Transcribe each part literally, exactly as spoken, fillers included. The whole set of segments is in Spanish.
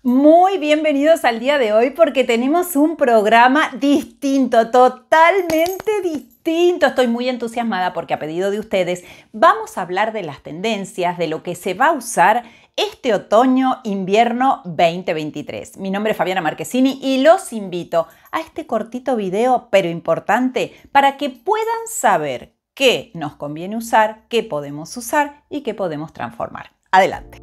Muy bienvenidos al día de hoy porque tenemos un programa distinto, totalmente distinto. Estoy muy entusiasmada porque a pedido de ustedes vamos a hablar de las tendencias, de lo que se va a usar este otoño-invierno veinte veintitrés. Mi nombre es Fabiana Marchesini y los invito a este cortito video, pero importante, para que puedan saber qué nos conviene usar, qué podemos usar y qué podemos transformar. Adelante.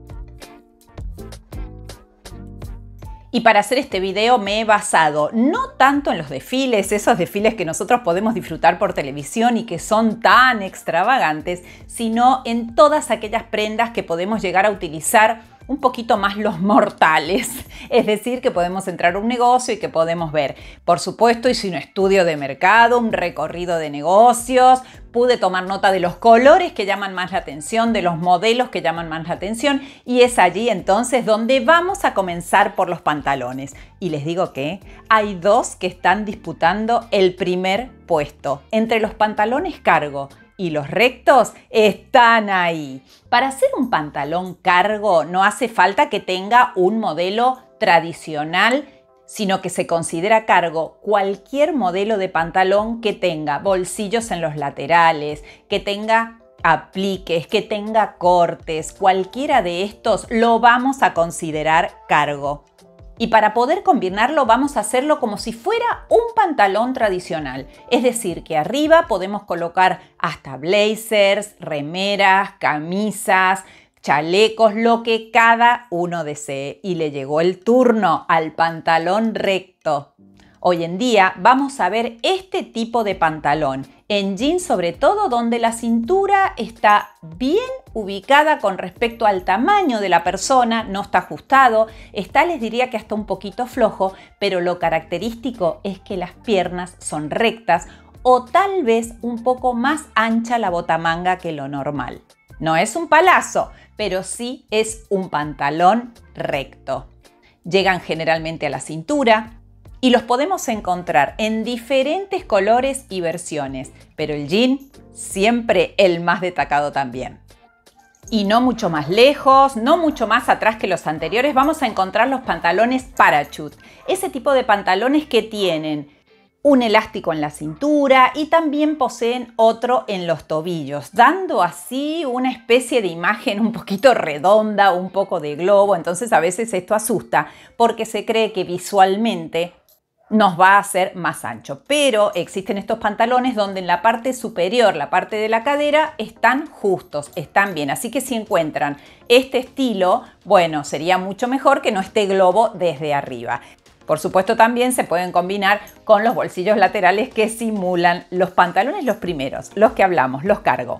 Y para hacer este video me he basado no tanto en los desfiles, esos desfiles que nosotros podemos disfrutar por televisión y que son tan extravagantes, sino en todas aquellas prendas que podemos llegar a utilizar un poquito más los mortales. Es decir, que podemos entrar a un negocio y que podemos ver. Por supuesto, hice un estudio de mercado, un recorrido de negocios, pude tomar nota de los colores que llaman más la atención, de los modelos que llaman más la atención, y es allí entonces donde vamos a comenzar por los pantalones. Y les digo que hay dos que están disputando el primer puesto. Entre los pantalones cargo y los rectos están ahí. Para hacer un pantalón cargo no hace falta que tenga un modelo tradicional, sino que se considera cargo cualquier modelo de pantalón que tenga bolsillos en los laterales, que tenga apliques, que tenga cortes. Cualquiera de estos lo vamos a considerar cargo. Y para poder combinarlo vamos a hacerlo como si fuera un pantalón tradicional. Es decir, que arriba podemos colocar hasta blazers, remeras, camisas, chalecos, lo que cada uno desee. Y le llegó el turno al pantalón recto. Hoy en día vamos a ver este tipo de pantalón, en jeans sobre todo, donde la cintura está bien ubicada con respecto al tamaño de la persona, no está ajustado, está, les diría que hasta un poquito flojo, pero lo característico es que las piernas son rectas o tal vez un poco más ancha la botamanga que lo normal. No es un palazo, pero sí es un pantalón recto. Llegan generalmente a la cintura y los podemos encontrar en diferentes colores y versiones, pero el jean siempre el más destacado también. Y no mucho más lejos, no mucho más atrás que los anteriores, vamos a encontrar los pantalones parachute. Ese tipo de pantalones que tienen un elástico en la cintura y también poseen otro en los tobillos, dando así una especie de imagen un poquito redonda, un poco de globo. Entonces a veces esto asusta porque se cree que visualmente nos va a hacer más ancho, pero existen estos pantalones donde en la parte superior, la parte de la cadera, están justos, están bien. Así que si encuentran este estilo, bueno, sería mucho mejor que no esté globo desde arriba. Por supuesto, también se pueden combinar con los bolsillos laterales que simulan los pantalones, los primeros, los que hablamos, los cargo.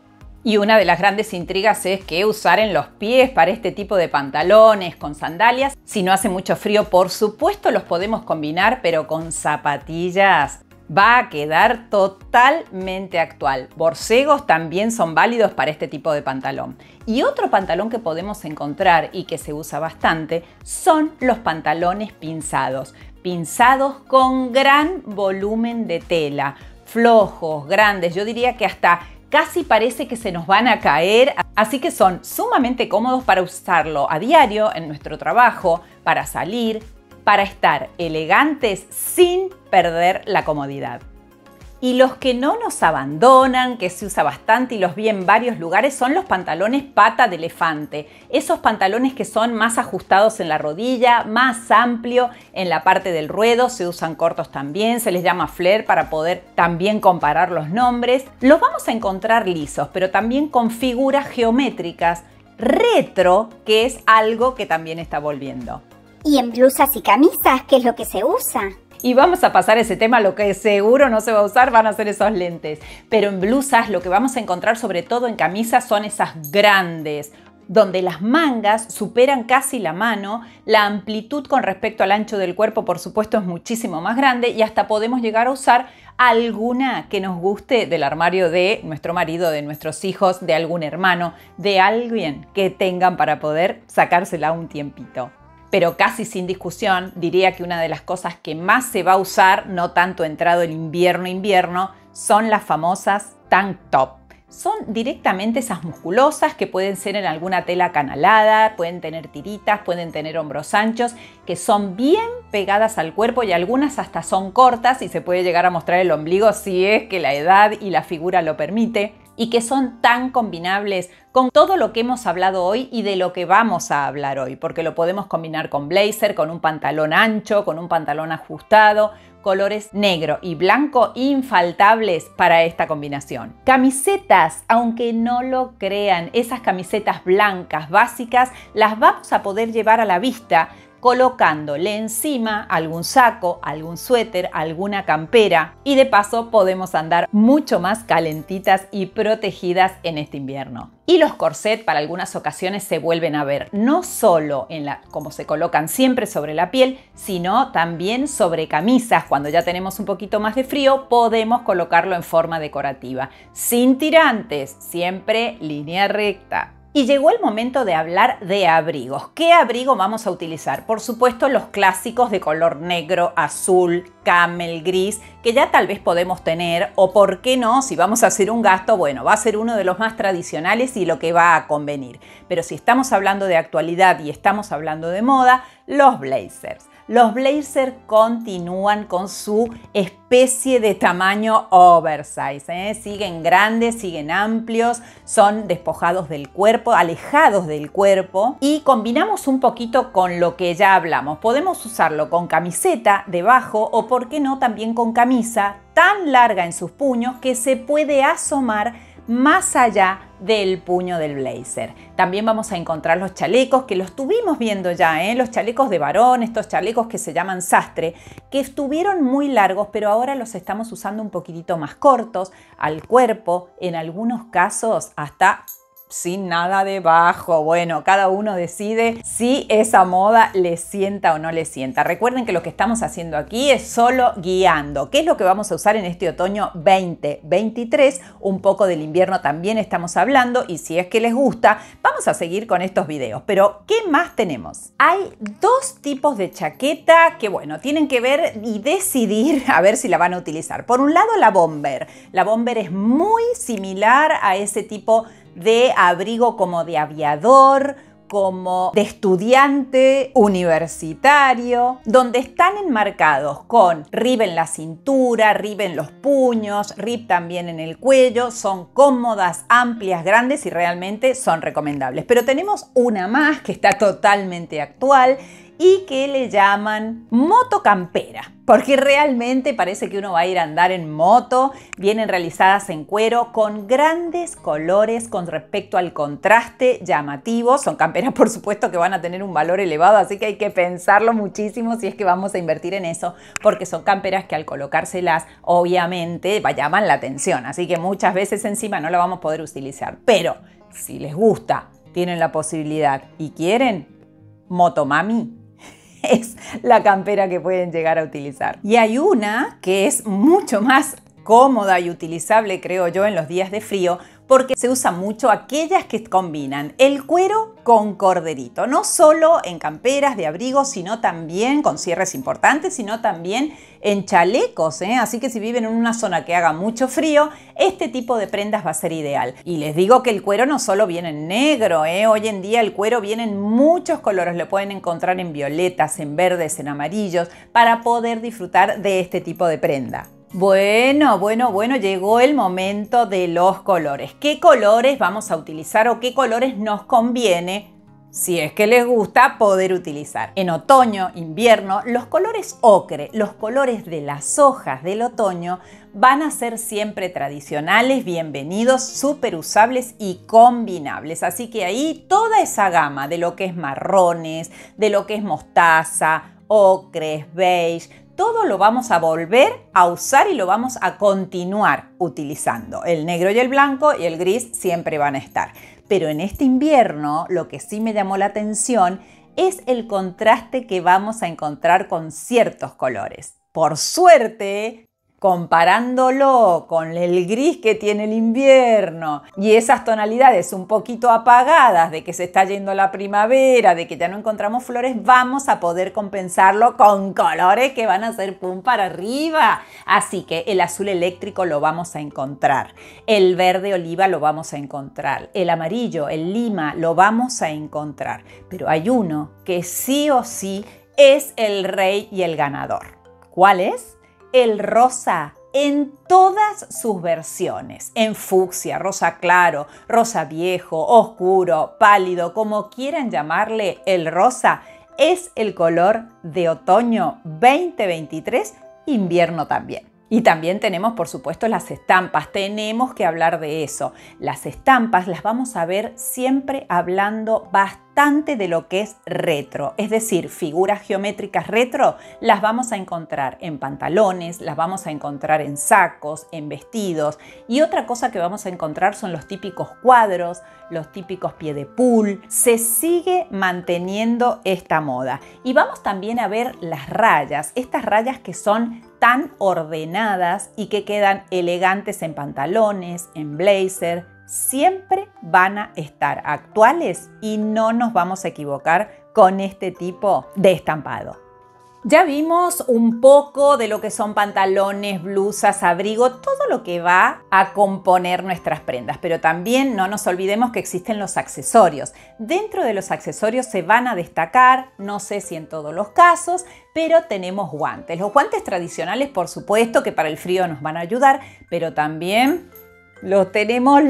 Y una de las grandes intrigas es qué usar en los pies para este tipo de pantalones con sandalias. Si no hace mucho frío, por supuesto los podemos combinar, pero con zapatillas va a quedar totalmente actual. Borcegos también son válidos para este tipo de pantalón. Y otro pantalón que podemos encontrar y que se usa bastante son los pantalones pinzados. Pinzados con gran volumen de tela, flojos, grandes, yo diría que hasta casi parece que se nos van a caer, así que son sumamente cómodos para usarlo a diario en nuestro trabajo, para salir, para estar elegantes sin perder la comodidad. Y los que no nos abandonan, que se usa bastante y los vi en varios lugares, son los pantalones pata de elefante. Esos pantalones que son más ajustados en la rodilla, más amplio en la parte del ruedo, se usan cortos también, se les llama flare para poder también comparar los nombres. Los vamos a encontrar lisos, pero también con figuras geométricas, retro, que es algo que también está volviendo. ¿Y en blusas y camisas qué es lo que se usa? Y vamos a pasar ese tema, lo que seguro no se va a usar van a ser esos lentes. Pero en blusas lo que vamos a encontrar sobre todo en camisas son esas grandes, donde las mangas superan casi la mano, la amplitud con respecto al ancho del cuerpo por supuesto es muchísimo más grande y hasta podemos llegar a usar alguna que nos guste del armario de nuestro marido, de nuestros hijos, de algún hermano, de alguien que tengan para poder sacársela un tiempito. Pero casi sin discusión, diría que una de las cosas que más se va a usar, no tanto entrado el invierno-invierno, son las famosas tank top. Son directamente esas musculosas que pueden ser en alguna tela canalada, pueden tener tiritas, pueden tener hombros anchos, que son bien pegadas al cuerpo y algunas hasta son cortas y se puede llegar a mostrar el ombligo si es que la edad y la figura lo permite, y que son tan combinables con todo lo que hemos hablado hoy y de lo que vamos a hablar hoy, porque lo podemos combinar con blazer, con un pantalón ancho, con un pantalón ajustado, colores negro y blanco infaltables para esta combinación. Camisetas, aunque no lo crean, esas camisetas blancas básicas las vamos a poder llevar a la vista colocándole encima algún saco, algún suéter, alguna campera, y de paso podemos andar mucho más calentitas y protegidas en este invierno. Y los corsets para algunas ocasiones se vuelven a ver no solo en la, como se colocan siempre sobre la piel, sino también sobre camisas. Cuando ya tenemos un poquito más de frío podemos colocarlo en forma decorativa, sin tirantes, siempre línea recta. Y llegó el momento de hablar de abrigos. ¿Qué abrigo vamos a utilizar? Por supuesto, los clásicos de color negro, azul, camel, gris, que ya tal vez podemos tener, o por qué no, si vamos a hacer un gasto, bueno, va a ser uno de los más tradicionales y lo que va a convenir. Pero si estamos hablando de actualidad y estamos hablando de moda, los blazers. Los blazers continúan con su especie de tamaño oversize, ¿eh? Siguen grandes, siguen amplios, son despojados del cuerpo, alejados del cuerpo, y combinamos un poquito con lo que ya hablamos. Podemos usarlo con camiseta debajo o, por qué no, también con camisa tan larga en sus puños que se puede asomar más allá del puño del blazer. También vamos a encontrar los chalecos, que los estuvimos viendo ya, ¿eh? Los chalecos de varón, estos chalecos que se llaman sastre, que estuvieron muy largos, pero ahora los estamos usando un poquitito más cortos al cuerpo, en algunos casos hasta sin nada debajo. Bueno, cada uno decide si esa moda le sienta o no le sienta. Recuerden que lo que estamos haciendo aquí es solo guiando. ¿Qué es lo que vamos a usar en este otoño veinte veintitrés? Un poco del invierno también estamos hablando, y si es que les gusta, vamos a seguir con estos videos. Pero, ¿qué más tenemos? Hay dos tipos de chaqueta que, bueno, tienen que ver y decidir a ver si la van a utilizar. Por un lado, la bomber. La bomber es muy similar a ese tipo de abrigo como de aviador, como de estudiante universitario, donde están enmarcados con rib en la cintura, rib en los puños, rib también en el cuello. Son cómodas, amplias, grandes y realmente son recomendables. Pero tenemos una más que está totalmente actual y que le llaman moto campera, porque realmente parece que uno va a ir a andar en moto. Vienen realizadas en cuero con grandes colores con respecto al contraste llamativo. Son camperas, por supuesto, que van a tener un valor elevado, así que hay que pensarlo muchísimo si es que vamos a invertir en eso, porque son camperas que al colocárselas obviamente llaman la atención, así que muchas veces encima no la vamos a poder utilizar. Pero si les gusta, tienen la posibilidad y quieren, Motomami es la campera que pueden llegar a utilizar. Y hay una que es mucho más cómoda y utilizable, creo yo, en los días de frío, porque se usa mucho aquellas que combinan el cuero con corderito, no solo en camperas de abrigo, sino también con cierres importantes, sino también en chalecos, ¿eh? Así que si viven en una zona que haga mucho frío, este tipo de prendas va a ser ideal. Y les digo que el cuero no solo viene en negro, ¿eh? Hoy en día el cuero viene en muchos colores, lo pueden encontrar en violetas, en verdes, en amarillos, para poder disfrutar de este tipo de prenda. Bueno, bueno, bueno, llegó el momento de los colores. ¿Qué colores vamos a utilizar o qué colores nos conviene, si es que les gusta, poder utilizar? En otoño, invierno, los colores ocre, los colores de las hojas del otoño, van a ser siempre tradicionales, bienvenidos, súper usables y combinables. Así que ahí toda esa gama de lo que es marrones, de lo que es mostaza, ocres, beige, todo lo vamos a volver a usar y lo vamos a continuar utilizando. El negro y el blanco y el gris siempre van a estar. Pero en este invierno lo que sí me llamó la atención es el contraste que vamos a encontrar con ciertos colores. Por suerte, comparándolo con el gris que tiene el invierno y esas tonalidades un poquito apagadas de que se está yendo la primavera, de que ya no encontramos flores, vamos a poder compensarlo con colores que van a ser pum para arriba. Así que el azul eléctrico lo vamos a encontrar, el verde oliva lo vamos a encontrar, el amarillo, el lima lo vamos a encontrar, pero hay uno que sí o sí es el rey y el ganador. ¿Cuál es? El rosa en todas sus versiones, en fucsia, rosa claro, rosa viejo, oscuro, pálido, como quieran llamarle, el rosa es el color de otoño veinte veintitrés, invierno también. Y también tenemos, por supuesto, las estampas. Tenemos que hablar de eso. Las estampas las vamos a ver siempre hablando bastante de lo que es retro. Es decir, figuras geométricas retro las vamos a encontrar en pantalones, las vamos a encontrar en sacos, en vestidos. Y otra cosa que vamos a encontrar son los típicos cuadros, los típicos pie de pool. Se sigue manteniendo esta moda. Y vamos también a ver las rayas. Estas rayas que son tan ordenadas y que quedan elegantes en pantalones, en blazer, siempre van a estar actuales y no nos vamos a equivocar con este tipo de estampado. Ya vimos un poco de lo que son pantalones, blusas, abrigo, todo lo que va a componer nuestras prendas, pero también no nos olvidemos que existen los accesorios. Dentro de los accesorios se van a destacar, no sé si en todos los casos, pero tenemos guantes. Los guantes tradicionales, por supuesto, que para el frío nos van a ayudar, pero también los tenemos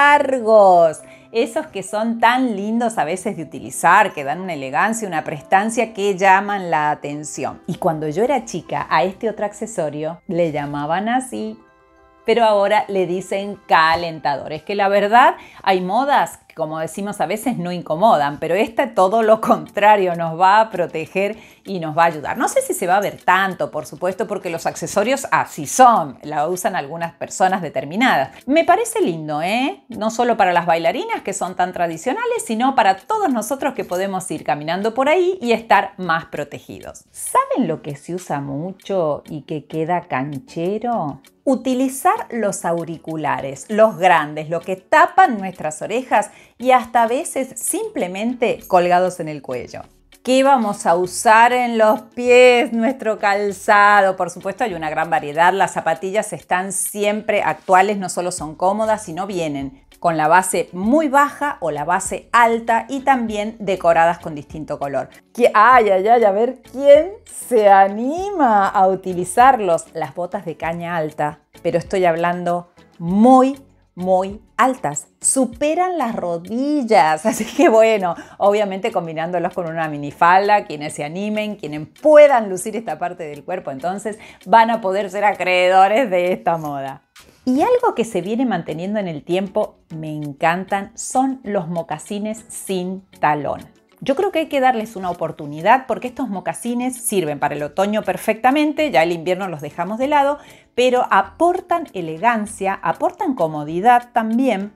largos. Esos que son tan lindos a veces de utilizar, que dan una elegancia, una prestancia que llaman la atención. Y cuando yo era chica, a este otro accesorio le llamaban así, pero ahora le dicen calentadores, que la verdad hay modas que, como decimos a veces, no incomodan, pero esta todo lo contrario, nos va a proteger y nos va a ayudar. No sé si se va a ver tanto, por supuesto, porque los accesorios así son, la usan algunas personas determinadas. Me parece lindo, ¿eh? No solo para las bailarinas que son tan tradicionales, sino para todos nosotros que podemos ir caminando por ahí y estar más protegidos. ¿Saben lo que se usa mucho y que queda canchero? Utilizar los auriculares, los grandes, lo que tapan nuestras orejas y hasta a veces simplemente colgados en el cuello. ¿Qué vamos a usar en los pies? Nuestro calzado. Por supuesto, hay una gran variedad. Las zapatillas están siempre actuales, no solo son cómodas, sino vienen con la base muy baja o la base alta y también decoradas con distinto color. ¡Ay, ay, ay! A ver quién se anima a utilizarlos. Las botas de caña alta, pero estoy hablando muy, muy altas. Superan las rodillas. Así que bueno, obviamente combinándolos con una minifalda, quienes se animen, quienes puedan lucir esta parte del cuerpo, entonces van a poder ser acreedores de esta moda. Y algo que se viene manteniendo en el tiempo, me encantan, son los mocasines sin talón. Yo creo que hay que darles una oportunidad porque estos mocasines sirven para el otoño perfectamente, ya el invierno los dejamos de lado, pero aportan elegancia, aportan comodidad también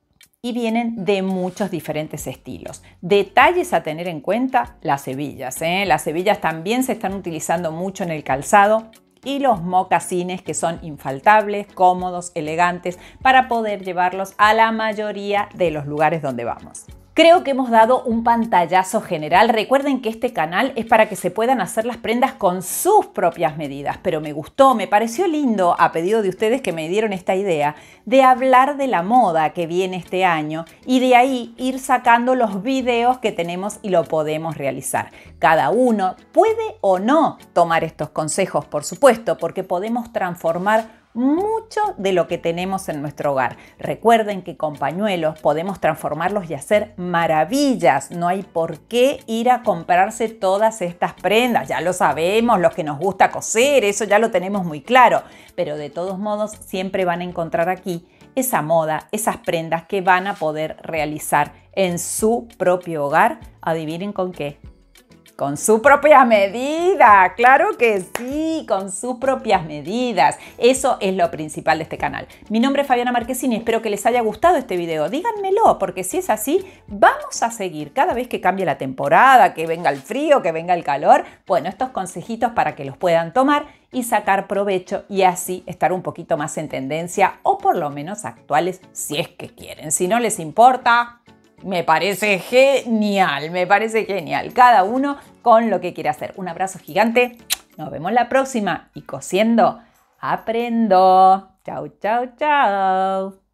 y vienen de muchos diferentes estilos. Detalles a tener en cuenta, las hebillas, ¿eh? Las hebillas también se están utilizando mucho en el calzado. Y los mocasines que son infaltables, cómodos, elegantes para poder llevarlos a la mayoría de los lugares donde vamos. Creo que hemos dado un pantallazo general. Recuerden que este canal es para que se puedan hacer las prendas con sus propias medidas, pero me gustó, me pareció lindo, a pedido de ustedes que me dieron esta idea, de hablar de la moda que viene este año y de ahí ir sacando los videos que tenemos y lo podemos realizar. Cada uno puede o no tomar estos consejos, por supuesto, porque podemos transformar mucho de lo que tenemos en nuestro hogar. Recuerden que con pañuelos podemos transformarlos y hacer maravillas. No hay por qué ir a comprarse todas estas prendas. Ya lo sabemos, los que nos gusta coser, eso ya lo tenemos muy claro. Pero de todos modos siempre van a encontrar aquí esa moda, esas prendas que van a poder realizar en su propio hogar. ¿Adivinen con qué? Con su propia medida, claro que sí, con sus propias medidas. Eso es lo principal de este canal. Mi nombre es Fabiana Marchesini, espero que les haya gustado este video. Díganmelo, porque si es así, vamos a seguir cada vez que cambie la temporada, que venga el frío, que venga el calor. Bueno, estos consejitos para que los puedan tomar y sacar provecho y así estar un poquito más en tendencia o por lo menos actuales si es que quieren. Si no les importa, me parece genial, me parece genial. Cada uno con lo que quiere hacer. Un abrazo gigante. Nos vemos la próxima y cosiendo aprendo. Chau, chau, chau.